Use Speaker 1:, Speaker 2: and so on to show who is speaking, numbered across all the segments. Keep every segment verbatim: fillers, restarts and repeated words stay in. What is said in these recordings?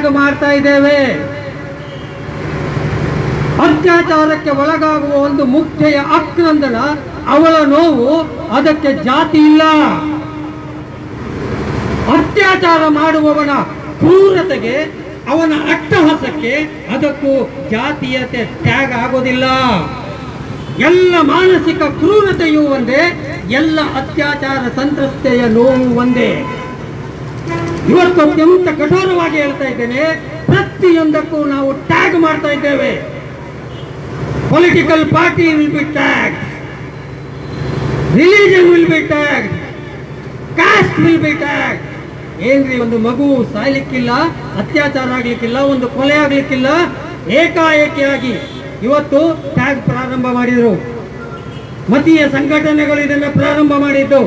Speaker 1: Tag ಮಾಡ್ತಾ ಇದ್ದೇವೆ. ಅತ್ಯಾಚಾರಕ್ಕೆ ಒಳಗಾಗುವ ಒಂದು ಮುಖ್ಯ ಆಕ್ರಂದನ, ಅವಳ ನೋವು, ಅದಕ್ಕೆ ಜಾತಿ ಇಲ್ಲ. ಅತ್ಯಾಚಾರ ಮಾಡುವವನ ಕ್ರೂರತೆಗೆ, ಅವನ ಅಟ್ಟಹಾಸಕ್ಕೆ, ಅದಕ್ಕೂ ಜಾತೀಯತೆ ಟ್ಯಾಗ್ ಆಗೋದಿಲ್ಲ. ಎಲ್ಲ ಮಾನಸಿಕ ಕ್ರೂರತೆಯೂ ಒಂದೇ, ಎಲ್ಲ ಅತ್ಯಾಚಾರ ಸಂತ್ರಸ್ತೆಯ ನೋವು ಒಂದೇ. ಇವತ್ತು ಅತ್ಯಂತ ಕಠೋರವಾಗಿ ಹೇಳ್ತಾ ಇದ್ದೇನೆ, ಪ್ರತಿಯೊಂದಕ್ಕೂ ನಾವು ಟ್ಯಾಗ್ ಮಾಡ್ತಾ ಇದ್ದೇವೆ. Political party will be tag, religion will be tag, caste will be tag. ಏನ್ರಿ, ಒಂದು ಮಗು ಸಾಯ್ಲಿಕ್ಕಿಲ್ಲ, ಅತ್ಯಾಚಾರ ಆಗ್ಲಿಕ್ಕಿಲ್ಲ, ಒಂದು ಕೊಲೆ ಆಗ್ಲಿಕ್ಕಿಲ್ಲ, ಏಕಾಏಕಿಯಾಗಿ ಇವತ್ತು ಟ್ಯಾಗ್ ಪ್ರಾರಂಭ ಮಾಡಿದ್ರು. ಮತೀಯ ಸಂಘಟನೆಗಳು ಇದನ್ನ ಪ್ರಾರಂಭ ಮಾಡಿದ್ದು.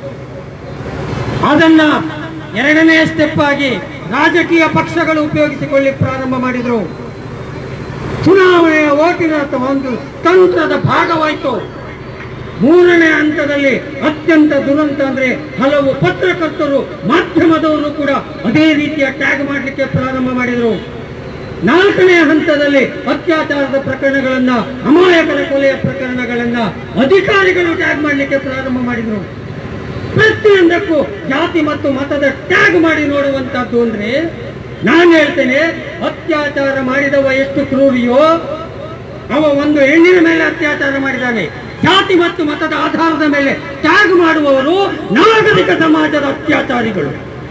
Speaker 1: ಅದನ್ನ ಎರಡನೇ ಸ್ಟೆಪ್ ಆಗಿ ರಾಜಕೀಯ ಪಕ್ಷಗಳು ಉಪಯೋಗಿಸಿಕೊಳ್ಳಿ ಪ್ರಾರಂಭ ಮಾಡಿದ್ರು. ಚುನಾವಣೆಯ ಓಟಿನ ಒಂದು ತಂತ್ರದ ಭಾಗವಾಯಿತು. ಮೂರನೇ ಹಂತದಲ್ಲಿ ಅತ್ಯಂತ ದುರಂತ ಅಂದ್ರೆ ಹಲವು ಪತ್ರಕರ್ತರು, ಮಾಧ್ಯಮದವರು ಕೂಡ ಅದೇ ರೀತಿಯ ಟ್ಯಾಗ್ ಮಾಡಲಿಕ್ಕೆ ಪ್ರಾರಂಭ ಮಾಡಿದರು. ನಾಲ್ಕನೇ ಹಂತದಲ್ಲಿ ಅತ್ಯಾಚಾರದ ಪ್ರಕರಣಗಳನ್ನ, ಅಮಾಯಕರ ಕೊಲೆಯ ಪ್ರಕರಣಗಳನ್ನ ಅಧಿಕಾರಿಗಳು ಟ್ಯಾಗ್ ಮಾಡಲಿಕ್ಕೆ ಪ್ರಾರಂಭ ಮಾಡಿದರು. ಪ್ರತಿಯೊಂದಕ್ಕೂ ಜಾತಿ ಮತ್ತು ಮತದ ಟ್ಯಾಗ್ ಮಾಡಿ ನೋಡುವಂತದ್ದು ಅಂದ್ರೆ, ನಾನು ಹೇಳ್ತೇನೆ, ಅತ್ಯಾಚಾರ ಮಾಡಿದವ ಎಷ್ಟು ಕ್ರೂರಿಯೋ, ಅವ ಒಂದು ಹೆಣ್ಣಿನ ಮೇಲೆ ಅತ್ಯಾಚಾರ ಮಾಡಿದ್ದಾನೆ. ಜಾತಿ ಮತ್ತು ಮತದ ಆಧಾರದ ಮೇಲೆ ಟ್ಯಾಗ್ ಮಾಡುವವರು ನಾಗರಿಕ ಸಮಾಜದ ಅತ್ಯಾಚಾರಿಗಳು.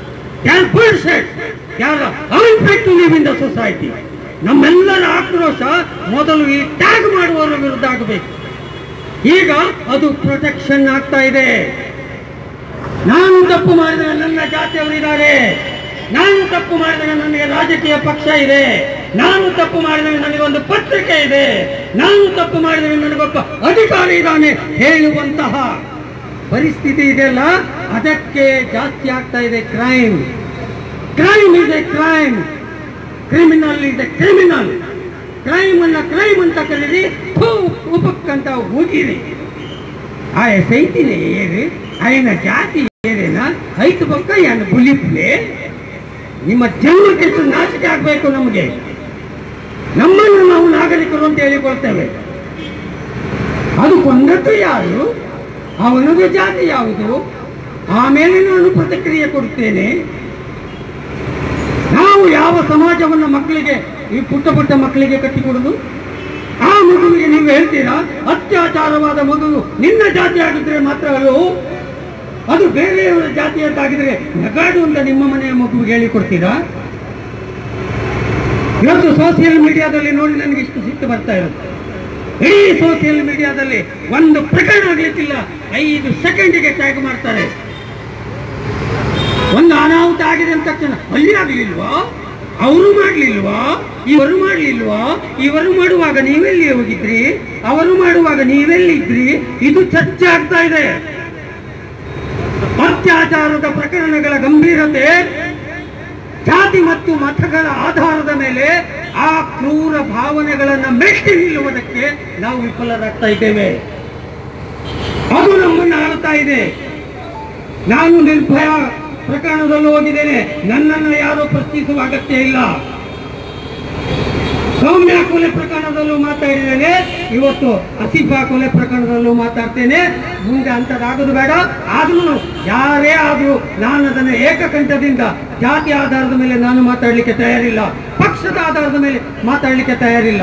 Speaker 1: ಸೊಸೈಟಿ. ನಮ್ಮೆಲ್ಲರ ಆಕ್ರೋಶ ಮೊದಲು ಈ ಟ್ಯಾಗ್ ಮಾಡುವವರ ವಿರುದ್ಧ ಆಗಬೇಕು. ಈಗ ಅದು ಪ್ರೊಟೆಕ್ಷನ್ ಆಗ್ತಾ ಇದೆ. ನಾನು ತಪ್ಪು ಮಾಡಿದರೆ ನನ್ನ ಜಾತಿಯವರಿದ್ದಾರೆ, ನಾನು ತಪ್ಪು ಮಾಡಿದರೆ ನನಗೆ ರಾಜಕೀಯ ಪಕ್ಷ ಇದೆ, ನಾನು ತಪ್ಪು ಮಾಡಿದರೆ ನನಗೊಂದು ಪತ್ರಿಕೆ ಇದೆ, ನಾನು ತಪ್ಪು ಮಾಡಿದರೆ ನನಗೊಬ್ಬ ಅಧಿಕಾರಿ ಇದ್ದಾನೆ ಹೇಳುವಂತಹ ಪರಿಸ್ಥಿತಿ ಇದೆಯಲ್ಲ, ಅದಕ್ಕೆ ಜಾಸ್ತಿ ಆಗ್ತಾ ಇದೆ crime. Crime is a crime, criminal is a criminal. Crime ಅನ್ನ ಕ್ರೈಮ್ ಅಂತ ಕರೀರಿ, ಉಪಕ್ಕಂತ ಹೋಗಿರಿ. ಆಯ ಸೈತಿನೇ ಏರಿ, ಆಯನ ಜಾತಿ ಏನೇನ ಐದು ಪಕ್ಕ ಏನು ಬುಲಿಪ್ಲೆ. ನಿಮ್ಮ ಜನ್ಮಕ್ಕೆ ನಾಚಿಕೆ ಆಗ್ಬೇಕು. ನಮಗೆ ನಮ್ಮನ್ನು ನಾವು ನಾಗರಿಕರು ಅಂತ ಹೇಳಿಕೊಳ್ತೇವೆ. ಅದು ಕೊಂದದ್ದು ಯಾರು, ಅವನದು ಜಾತಿ ಯಾವುದು, ಆಮೇಲೆ ನಾನು ಪ್ರತಿಕ್ರಿಯೆ ಕೊಡುತ್ತೇನೆ. ನಾವು ಯಾವ ಸಮಾಜವನ್ನು ಮಕ್ಕಳಿಗೆ, ಈ ಪುಟ್ಟ ಪುಟ್ಟ ಮಕ್ಕಳಿಗೆ ಕಟ್ಟಿಕೊಡುದು? ಆ ಮಗುವಿಗೆ ನೀವು ಹೇಳ್ತೀರಾ ಅತ್ಯಾಚಾರವಾದ ಮಗು ನಿನ್ನ ಜಾತಿ ಆಗಿದ್ರೆ ಮಾತ್ರ ಅಲ್ಲೂ, ಅದು ಬೇರೆಯವರ ಜಾತಿಯದ್ದಾಗಿದ್ರೆ ನಗಾಡು ಅಂತ ನಿಮ್ಮ ಮನೆಯ ಮಗುವಿಗೆ ಹೇಳಿಕೊಡ್ತೀರಾ? ಇವತ್ತು ಸೋಷಿಯಲ್ ಮೀಡಿಯಾದಲ್ಲಿ ನೋಡಿ ನನಗೆ ಇಷ್ಟು ಸಿಟ್ಟು ಬರ್ತಾ ಇರುತ್ತೆ. ಇಡೀ ಸೋಷಿಯಲ್ ಮೀಡಿಯಾದಲ್ಲಿ ಒಂದು ಪ್ರಕರಣ ಆಗ್ಲಿಕ್ಕಿಲ್ಲ, ಐದು ಸೆಕೆಂಡಿಗೆ ಟ್ಯಾಗ್ ಮಾಡ್ತಾರೆ. ಒಂದು ಅನಾಹುತ ಆಗಿದೆ ಅಂತ ತಕ್ಷಣ ಅಲ್ಲಿ ಆಗ್ಲಿಲ್ವಾ, ಅವರು ಮಾಡ್ಲಿಲ್ವಾ, ಇವರು ಮಾಡ್ಲಿಲ್ವಾ, ಇವರು ಮಾಡುವಾಗ ನೀವೆಲ್ಲಿ ಹೋಗಿದ್ರಿ, ಅವರು ಮಾಡುವಾಗ ನೀವೆಲ್ಲಿದ್ರಿ, ಇದು ಚರ್ಚೆ ಆಗ್ತಾ ಇದೆ. ಅತ್ಯಾಚಾರದ ಪ್ರಕರಣಗಳ ಗಂಭೀರತೆ, ಜಾತಿ ಮತ್ತು ಮತಗಳ ಆಧಾರದ ಮೇಲೆ ಆ ಕ್ರೂರ ಭಾವನೆಗಳನ್ನು ಮೆಟ್ಟಿ ನಿಲ್ಲುವುದಕ್ಕೆ ನಾವು ವಿಫಲರಾಗ್ತಾ ಇದ್ದೇವೆ. ಅದು ನಮ್ಮನ್ನು ಆಳ್ತಾ ಇದೆ. ನಾನು ನಿರ್ಭಯ ಪ್ರಕರಣದಲ್ಲೂ ಹೋಗಿದ್ದೇನೆ, ನನ್ನನ್ನು ಯಾರೂ ಪ್ರಶ್ನಿಸುವ ಅಗತ್ಯ ಇಲ್ಲ. ಸೌಮ್ಯ ಕೊಲೆ ಪ್ರಕರಣದಲ್ಲೂ ಮಾತಾಡಿದ್ದೇನೆ, ಇವತ್ತು ಆಸಿಫಾ ಕೊಲೆ ಪ್ರಕರಣದಲ್ಲೂ ಮಾತಾಡ್ತೇನೆ. ಮುಂದೆ ಅಂಥದ್ದಾಗೋದು ಬೇಡ. ಆದ್ರೂ ಯಾರೇ ಆದ್ರೂ ನಾನು ಅದನ್ನು ಏಕಕಂಠದಿಂದ ಜಾತಿ ಆಧಾರದ ಮೇಲೆ ನಾನು ಮಾತಾಡಲಿಕ್ಕೆ ತಯಾರಿಲ್ಲ, ಪಕ್ಷದ ಆಧಾರದ ಮೇಲೆ ಮಾತಾಡಲಿಕ್ಕೆ ತಯಾರಿಲ್ಲ.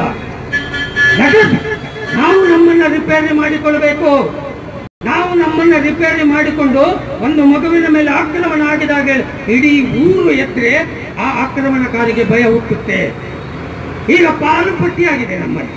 Speaker 1: ನಾವು ನಮ್ಮನ್ನ ರಿಪೇರಿ ಮಾಡಿಕೊಳ್ಬೇಕು. ನಾವು ನಮ್ಮನ್ನ ರಿಪೇರಿ ಮಾಡಿಕೊಂಡು ಒಂದು ಮಗುವಿನ ಮೇಲೆ ಆಕ್ರಮಣ ಆಗಿದಾಗ ಇಡೀ ಊರು ಎತ್ತರೆ ಆ ಆಕ್ರಮಣಕಾರಿಗೆ ಭಯ ಹುಟ್ಟುತ್ತೆ. ಈಗ ಪಾಲು ಪಟ್ಟಿಯಾಗಿದೆ, ನಮ್ಮಲ್ಲಿ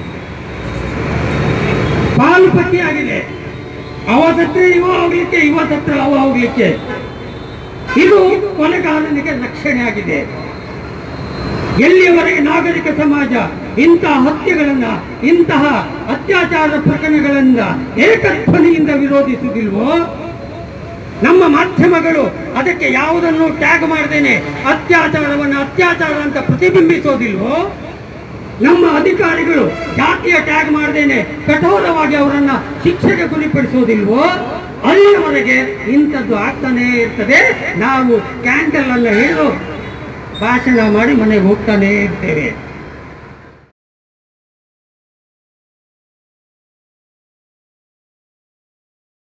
Speaker 1: ಪಾಲು ಪಟ್ಟಿಯಾಗಿದೆ. ಅವ ಸತ್ರ ಇವ ಹೋಗ್ಲಿಕ್ಕೆ, ಇವ ಸತ್ರ ಅವ ಹೋಗ್ಲಿಕ್ಕೆ. ಇದು ಕೊಲೆಗಾರನಿಗೆ ರಕ್ಷಣೆ ಆಗಿದೆ. ಎಲ್ಲಿಯವರೆಗೆ ನಾಗರಿಕ ಸಮಾಜ ಇಂತಹ ಹತ್ಯೆಗಳನ್ನ, ಇಂತಹ ಅತ್ಯಾಚಾರ ಪ್ರಕರಣಗಳನ್ನ ಏಕಧ್ವನಿಯಿಂದ ವಿರೋಧಿಸುವುದಿಲ್ವೋ, ನಮ್ಮ ಮಾಧ್ಯಮಗಳು ಅದಕ್ಕೆ ಯಾವುದನ್ನು ಟ್ಯಾಗ್ ಮಾಡದೇನೆ ಅತ್ಯಾಚಾರವನ್ನು ಅತ್ಯಾಚಾರ ಅಂತ ಪ್ರತಿಬಿಂಬಿಸೋದಿಲ್ವೋ, ನಮ್ಮ ಅಧಿಕಾರಿಗಳು ಜಾತಿಯ ಟ್ಯಾಗ್ ಮಾಡದೇನೆ ಕಠೋರವಾಗಿ ಅವರನ್ನ ಶಿಕ್ಷೆಗೆ ಗುರಿಪಡಿಸೋದಿಲ್ವೋ, ಅಲ್ಲಿಯವರೆಗೆ ಇಂಥದ್ದು ಆಗ್ತಾನೇ ಇರ್ತದೆ. ನಾವು ಕ್ಯಾಂಡಲ್ ಅನ್ನು ಹಿಡಿದು ಭಾಷಣ ಮಾಡಿ ಮನೆಗೆ ಹೋಗ್ತಾನೇ ಇರ್ತೇವೆ.